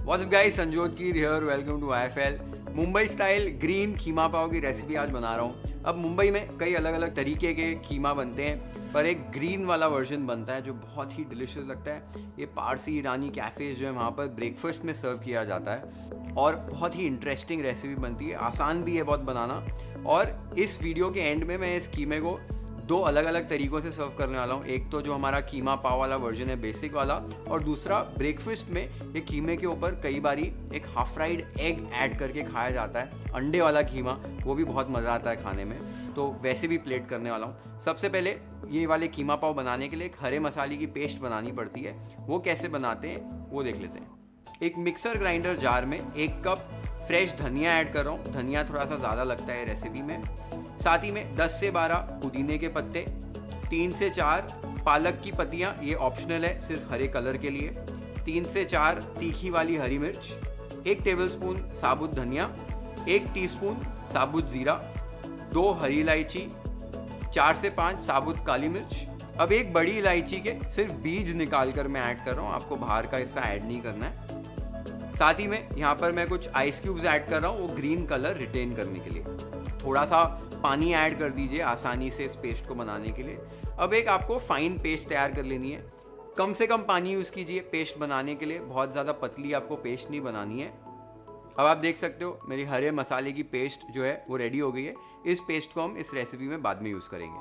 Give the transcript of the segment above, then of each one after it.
What's up guys, Sanjyot Keer here, welcome to IFL। Mumbai style green keema pav की recipe आज बना रहा हूँ। अब मुंबई में कई अलग अलग तरीके के कीमा बनते हैं, पर एक ग्रीन वाला वर्जन बनता है जो बहुत ही डिलिशियस लगता है। ये पारसी ईरानी कैफ़ेज जो है वहाँ पर ब्रेकफास्ट में सर्व किया जाता है और बहुत ही इंटरेस्टिंग रेसिपी बनती है, आसान भी है बहुत बनाना। और इस वीडियो के एंड में मैं इस कीमे को दो अलग अलग तरीक़ों से सर्व करने वाला हूँ। एक तो जो हमारा कीमा पाव वाला वर्जन है बेसिक वाला, और दूसरा ब्रेकफास्ट में ये कीमे के ऊपर कई बारी एक हाफ फ्राइड एग ऐड करके खाया जाता है, अंडे वाला कीमा, वो भी बहुत मज़ा आता है खाने में। तो वैसे भी प्लेट करने वाला हूँ। सबसे पहले ये वाले कीमा पाव बनाने के लिए एक हरे मसाले की पेस्ट बनानी पड़ती है, वो कैसे बनाते हैं वो देख लेते हैं। एक मिक्सर ग्राइंडर जार में 1 कप फ्रेश धनिया ऐड कर रहा हूँ। धनिया थोड़ा सा ज़्यादा लगता है रेसिपी में। साथ ही में 10 से 12 पुदीने के पत्ते, 3 से 4 पालक की पत्तियाँ, ये ऑप्शनल है, सिर्फ हरे कलर के लिए। 3 से 4 तीखी वाली हरी मिर्च, 1 टेबलस्पून साबुत धनिया, 1 टीस्पून साबुत ज़ीरा, 2 हरी इलायची, 4 से 5 साबुत काली मिर्च। अब एक बड़ी इलायची के सिर्फ बीज निकाल कर मैं ऐड कर रहा हूँ, आपको बाहर का हिस्सा ऐड नहीं करना है। साथ ही में यहाँ पर मैं कुछ आइस क्यूब्स ऐड कर रहा हूँ, वो ग्रीन कलर रिटेन करने के लिए। थोड़ा सा पानी ऐड कर दीजिए आसानी से इस पेस्ट को बनाने के लिए। अब एक आपको फाइन पेस्ट तैयार कर लेनी है। कम से कम पानी यूज़ कीजिए पेस्ट बनाने के लिए, बहुत ज़्यादा पतली आपको पेस्ट नहीं बनानी है। अब आप देख सकते हो मेरी हरे मसाले की पेस्ट जो है वो रेडी हो गई है। इस पेस्ट को हम इस रेसिपी में बाद में यूज़ करेंगे।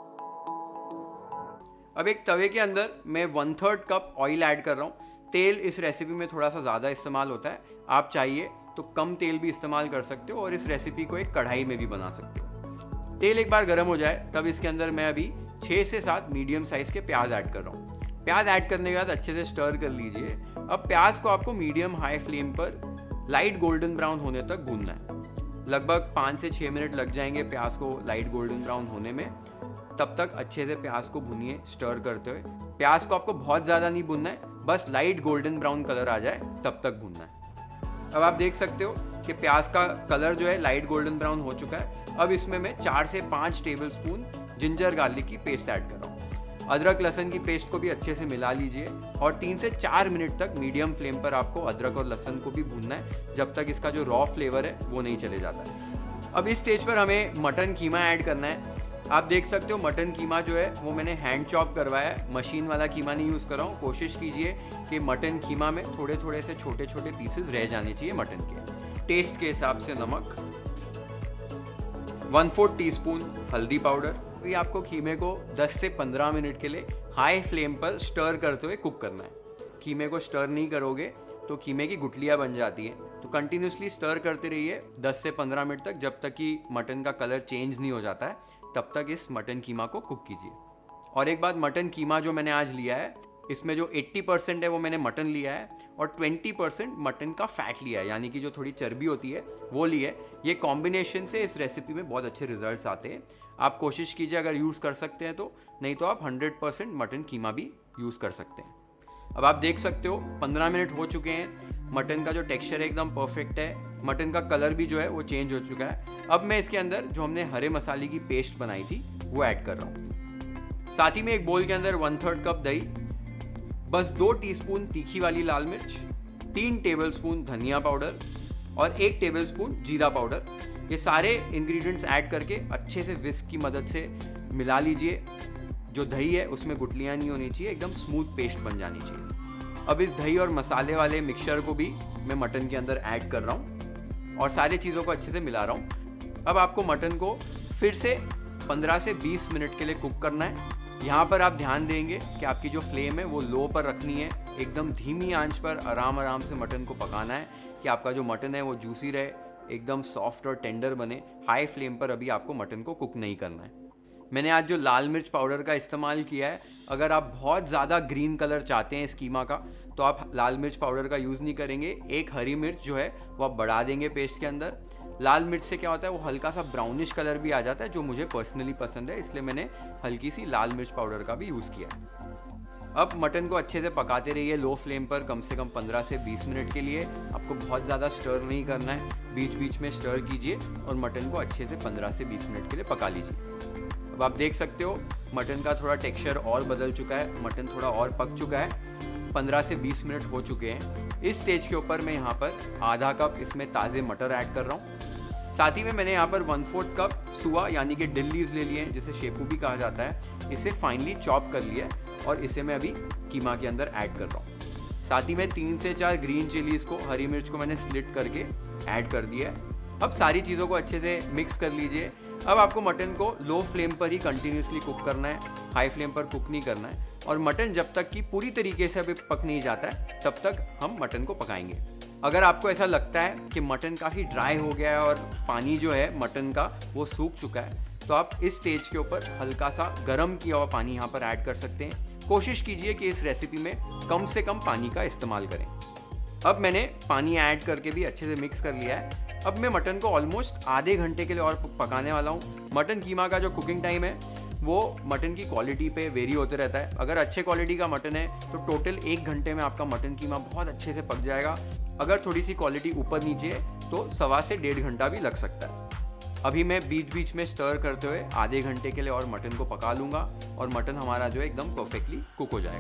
अब एक तवे के अंदर मैं 1/3 कप ऑयल ऐड कर रहा हूँ। तेल इस रेसिपी में थोड़ा सा ज़्यादा इस्तेमाल होता है, आप चाहिए तो कम तेल भी इस्तेमाल कर सकते हो और इस रेसिपी को एक कढ़ाई में भी बना सकते हो। तेल एक बार गर्म हो जाए तब इसके अंदर मैं अभी 6 से 7 मीडियम साइज़ के प्याज ऐड कर रहा हूँ। प्याज ऐड करने के बाद अच्छे से स्टर कर लीजिए। अब प्याज को आपको मीडियम हाई फ्लेम पर लाइट गोल्डन ब्राउन होने तक भूनना है। लगभग 5 से 6 मिनट लग जाएंगे प्याज को लाइट गोल्डन ब्राउन होने में। तब तक अच्छे से प्याज को भूनिए स्टर करते हुए। प्याज को आपको बहुत ज़्यादा नहीं भूनना है, बस लाइट गोल्डन ब्राउन कलर आ जाए तब तक भूनना है। अब आप देख सकते हो कि प्याज का कलर जो है लाइट गोल्डन ब्राउन हो चुका है। अब इसमें मैं 4 से 5 टेबलस्पून जिंजर गार्लिक की पेस्ट ऐड कर रहा हूँ। अदरक लहसुन की पेस्ट को भी अच्छे से मिला लीजिए और 3 से 4 मिनट तक मीडियम फ्लेम पर आपको अदरक और लहसुन को भी भूनना है, जब तक इसका जो रॉ फ्लेवर है वो नहीं चले जाता है। अब इस स्टेज पर हमें मटन कीमा ऐड करना है। आप देख सकते हो मटन कीमा जो है वो मैंने हैंड चॉप करवाया है, मशीन वाला कीमा नहीं यूज़ कर रहा हूँ। कोशिश कीजिए कि मटन कीमा में थोड़े थोड़े से छोटे छोटे पीसेस रह जाने चाहिए मटन के। टेस्ट के हिसाब से नमक, 1/4 टीस्पून हल्दी पाउडर। तो ये आपको कीमे को 10 से 15 मिनट के लिए हाई फ्लेम पर स्टर करते हुए कुक करना है। कीमे को स्टर नहीं करोगे तो कीमे की गुठलियाँ बन जाती हैं, तो कंटिन्यूसली स्टर करते रहिए 10 से 15 मिनट तक, जब तक कि मटन का कलर चेंज नहीं हो जाता है तब तक इस मटन कीमा को कुक कीजिए। और एक बात, मटन कीमा जो मैंने आज लिया है इसमें जो 80% है वो मैंने मटन लिया है और 20% मटन का फैट लिया है, यानी कि जो थोड़ी चर्बी होती है वो ली है। ये कॉम्बिनेशन से इस रेसिपी में बहुत अच्छे रिजल्ट्स आते हैं। आप कोशिश कीजिए अगर यूज़ कर सकते हैं तो, नहीं तो आप 100% मटन कीमा भी यूज़ कर सकते हैं। अब आप देख सकते हो 15 मिनट हो चुके हैं। मटन का जो टेक्सचर है एकदम परफेक्ट है, मटन का कलर भी जो है वो चेंज हो चुका है। अब मैं इसके अंदर जो हमने हरे मसाले की पेस्ट बनाई थी वो ऐड कर रहा हूँ। साथ ही में एक बोल के अंदर 1/3 कप दही, बस 2 टीस्पून तीखी वाली लाल मिर्च, 3 टेबलस्पून धनिया पाउडर और 1 टेबलस्पून जीरा पाउडर, ये सारे इंग्रेडिएंट्स ऐड करके अच्छे से विस्क की मदद से मिला लीजिए। जो दही है उसमें गुठलियाँ नहीं होनी चाहिए, एकदम स्मूथ पेस्ट बन जानी चाहिए। अब इस दही और मसाले वाले मिक्सचर को भी मैं मटन के अंदर ऐड कर रहा हूँ और सारी चीज़ों को अच्छे से मिला रहा हूँ। अब आपको मटन को फिर से 15 से 20 मिनट के लिए कुक करना है। यहाँ पर आप ध्यान देंगे कि आपकी जो फ्लेम है वो लो पर रखनी है, एकदम धीमी आंच पर आराम से मटन को पकाना है कि आपका जो मटन है वो जूसी रहे, एकदम सॉफ्ट और टेंडर बने। हाई फ्लेम पर अभी आपको मटन को कुक नहीं करना है। मैंने आज जो लाल मिर्च पाउडर का इस्तेमाल किया है, अगर आप बहुत ज़्यादा ग्रीन कलर चाहते हैं इस कीमा का तो आप लाल मिर्च पाउडर का यूज़ नहीं करेंगे। एक हरी मिर्च जो है वो आप बढ़ा देंगे पेस्ट के अंदर। लाल मिर्च से क्या होता है वो हल्का सा ब्राउनिश कलर भी आ जाता है, जो मुझे पर्सनली पसंद है, इसलिए मैंने हल्की सी लाल मिर्च पाउडर का भी यूज़ किया। अब मटन को अच्छे से पकाते रहिए लो फ्लेम पर कम से कम 15 से 20 मिनट के लिए। आपको बहुत ज़्यादा स्टर नहीं करना है, बीच बीच में स्टर कीजिए और मटन को अच्छे से 15 से 20 मिनट के लिए पका लीजिए। अब आप देख सकते हो मटन का थोड़ा टेक्सचर और बदल चुका है, मटन थोड़ा और पक चुका है। 15 से 20 मिनट हो चुके हैं। इस स्टेज के ऊपर मैं यहाँ पर आधा कप इसमें ताज़े मटर ऐड कर रहा हूँ। साथ ही में मैंने यहाँ पर 1/4 कप सुआ यानी कि डिल लीव्स ले लिए हैं, जिसे शेपू भी कहा जाता है। इसे फाइनली चॉप कर लिया है और इसे मैं अभी कीमा के अंदर ऐड कर रहा हूँ। साथ ही में 3 से 4 ग्रीन चिलीज़ को, हरी मिर्च को मैंने स्लिट करके ऐड कर दिया है। अब सारी चीज़ों को अच्छे से मिक्स कर लीजिए। अब आपको मटन को लो फ्लेम पर ही कंटिन्यूसली कुक करना है, हाई फ्लेम पर कुक नहीं करना है। और मटन जब तक कि पूरी तरीके से अभी पक नहीं जाता है तब तक हम मटन को पकाएंगे। अगर आपको ऐसा लगता है कि मटन काफ़ी ड्राई हो गया है और पानी जो है मटन का वो सूख चुका है, तो आप इस स्टेज के ऊपर हल्का सा गर्म किया हुआ पानी यहाँ पर ऐड कर सकते हैं। कोशिश कीजिए कि इस रेसिपी में कम से कम पानी का इस्तेमाल करें। अब मैंने पानी ऐड करके भी अच्छे से मिक्स कर लिया है। अब मैं मटन को ऑलमोस्ट आधे घंटे के लिए और पकाने वाला हूँ। मटन कीमा का जो कुकिंग टाइम है वो मटन की क्वालिटी पे वेरी होते रहता है। अगर अच्छे क्वालिटी का मटन है तो टोटल 1 घंटे में आपका मटन कीमा बहुत अच्छे से पक जाएगा। अगर थोड़ी सी क्वालिटी ऊपर नीचे है तो 1.25 से 1.5 घंटा भी लग सकता है। अभी मैं बीच बीच में स्टर करते हुए आधे घंटे के लिए और मटन को पका लूँगा और मटन हमारा जो है एकदम परफेक्टली कुक हो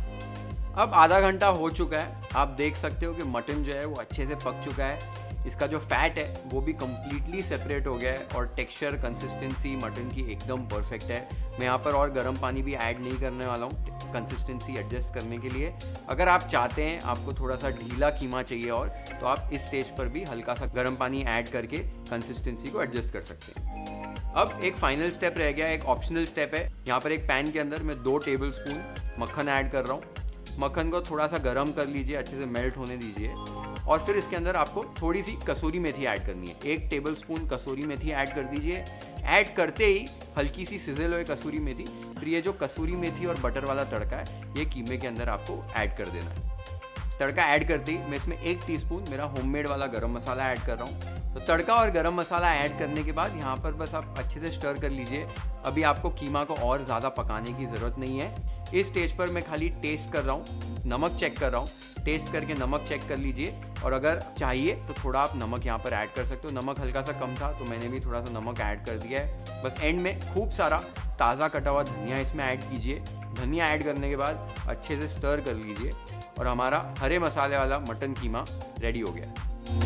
जाएगा। अब आधा घंटा हो चुका है। आप देख सकते हो कि मटन जो है वो अच्छे से पक चुका है। इसका जो फैट है वो भी कम्प्लीटली सेपरेट हो गया है और टेक्सचर, कंसिस्टेंसी मटन की एकदम परफेक्ट है। मैं यहाँ पर और गर्म पानी भी ऐड नहीं करने वाला हूँ कंसिस्टेंसी एडजस्ट करने के लिए। अगर आप चाहते हैं आपको थोड़ा सा ढीला कीमा चाहिए और, तो आप इस स्टेज पर भी हल्का सा गर्म पानी ऐड करके कंसिस्टेंसी को एडजस्ट कर सकते हैं। अब एक फाइनल स्टेप रह गया, एक ऑप्शनल स्टेप है। यहाँ पर एक पैन के अंदर मैं 2 टेबलस्पून मक्खन ऐड कर रहा हूँ। मक्खन को थोड़ा सा गर्म कर लीजिए, अच्छे से मेल्ट होने दीजिए और फिर इसके अंदर आपको थोड़ी सी कसूरी मेथी ऐड करनी है। 1 टेबलस्पून कसूरी मेथी ऐड कर दीजिए। ऐड करते ही हल्की सी सिजल हुई कसूरी मेथी, फिर ये जो कसूरी मेथी और बटर वाला तड़का है ये कीमे के अंदर आपको ऐड कर देना है। तड़का ऐड करते ही मैं इसमें 1 टीस्पून मेरा होममेड वाला गरम मसाला ऐड कर रहा हूँ। तो तड़का और गरम मसाला ऐड करने के बाद यहाँ पर बस आप अच्छे से स्टर कर लीजिए। अभी आपको कीमा को और ज़्यादा पकाने की ज़रूरत नहीं है। इस स्टेज पर मैं खाली टेस्ट कर रहा हूँ, नमक चेक कर रहा हूँ। टेस्ट करके नमक चेक कर लीजिए और अगर चाहिए तो थोड़ा आप नमक यहाँ पर ऐड कर सकते हो। नमक हल्का सा कम था तो मैंने भी थोड़ा सा नमक ऐड कर दिया है। बस एंड में खूब सारा ताज़ा कटा हुआ धनिया इसमें ऐड कीजिए। धनिया ऐड करने के बाद अच्छे से स्टर कर लीजिए और हमारा हरे मसाले वाला मटन कीमा रेडी हो गया।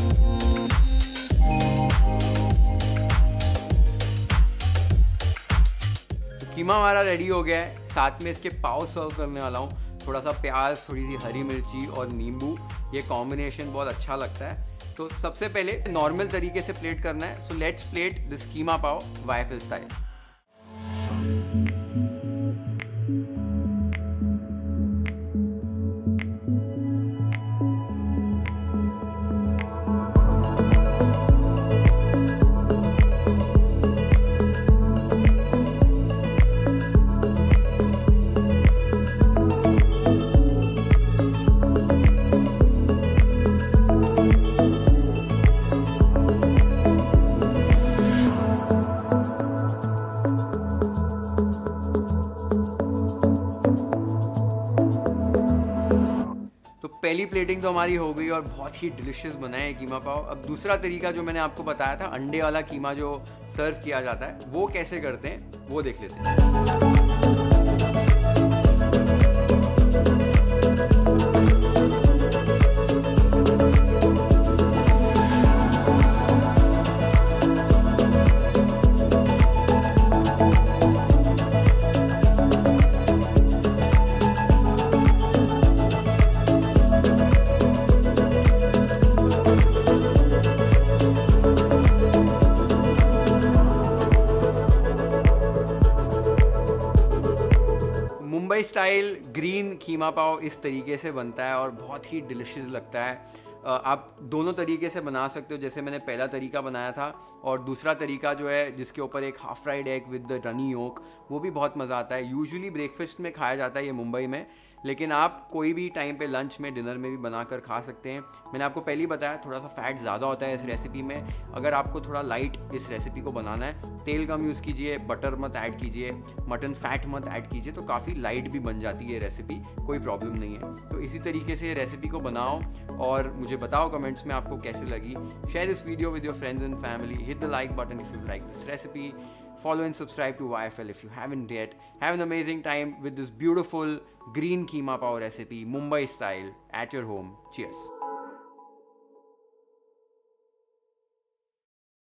तो कीमा हमारा रेडी हो गया है। साथ में इसके पाव सर्व करने वाला हूँ। थोड़ा सा प्याज, थोड़ी सी हरी मिर्ची और नींबू, ये कॉम्बिनेशन बहुत अच्छा लगता है। तो सबसे पहले नॉर्मल तरीके से प्लेट करना है। So let's plate this keema pav waffle style. पहली प्लेटिंग तो हमारी हो गई और बहुत ही डिलिशियस बना है कीमा पाव। अब दूसरा तरीका जो मैंने आपको बताया था, अंडे वाला कीमा जो सर्व किया जाता है, वो कैसे करते हैं वो देख लेते हैं। मुंबई स्टाइल ग्रीन कीमा पाव इस तरीके से बनता है और बहुत ही डिलिशियस लगता है। आप दोनों तरीके से बना सकते हो, जैसे मैंने पहला तरीका बनाया था और दूसरा तरीका जो है जिसके ऊपर एक half fried egg with the runny yolk, वो भी बहुत मज़ा आता है। यूजुअली ब्रेकफास्ट में खाया जाता है ये मुंबई में, लेकिन आप कोई भी टाइम पे लंच में, डिनर में भी बनाकर खा सकते हैं। मैंने आपको पहले ही बताया थोड़ा सा फैट ज़्यादा होता है इस रेसिपी में। अगर आपको थोड़ा लाइट इस रेसिपी को बनाना है, तेल कम यूज़ कीजिए, बटर मत ऐड कीजिए, मटन फैट मत ऐड कीजिए, तो काफ़ी लाइट भी बन जाती है रेसिपी, कोई प्रॉब्लम नहीं है। तो इसी तरीके से रेसिपी को बनाओ और मुझे बताओ कमेंट्स में आपको कैसे लगी। Share this video with your friends and family, hit the like button if you like this recipe. Follow and subscribe to YFL if you haven't yet. Have an amazing time with this beautiful green keema pav recipe, Mumbai style, at your home. Cheers.